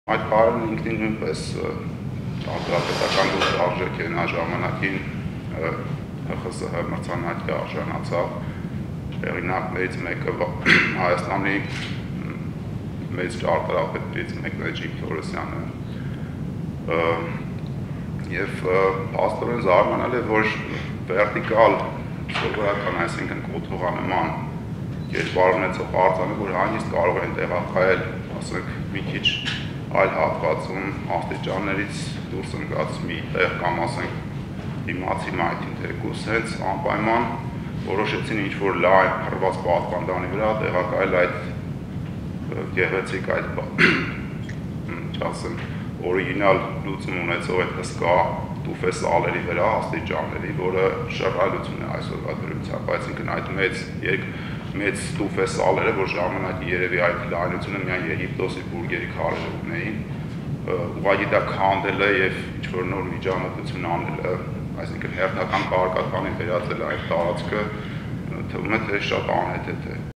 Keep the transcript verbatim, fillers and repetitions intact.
Այդ կարելն ինքնին նույնպես ճարտարապետական արժեք է նա ժամանակին Հ Խ Ս Հ մրցանակի արժանացավ, հեղինակներից մեկը Հայաստանի մեծ ճարտարապետներից մեկն է Ջիմ Թորոսյանը, և փաստորեն զարմանալի է, որ վերտիկալ սովորական, այսինքն կոթողանման կերպար ունեցող արձանը, որ հանգիստ կարող են տեղակայել, ասենք, մի քիչ այլ հատվածում աստիճաններից դուրս ընկած մի տեղ կամ ասենք դիմացի մայթին թեկուզ հենց անպայման որոշեցին ինչ-որ լայն փռված պատվանդանի վրա տեղակայել այդ գեղեցիկ այդ չասեմ օրիգինալ լուծում ունեցող այդ հսկա տուֆե սալերի վրա աստիճանների, որը շռայլություն է այսօրվա դրությամբ, այսինքն այդ մեծ մեծ տուֆե սալերը, որ ժամանակի երևի այդ լայնությունը միայն Եգիպտոսի բուրգերի քարերը ունեին, ուղղակի դա քանդել է և ինչ-որ նոր միջամտություն անել է, այսինքն հերթական կարգապանի վերածել այդ տարածքը, թվում է թե շատ անհեթեթ է։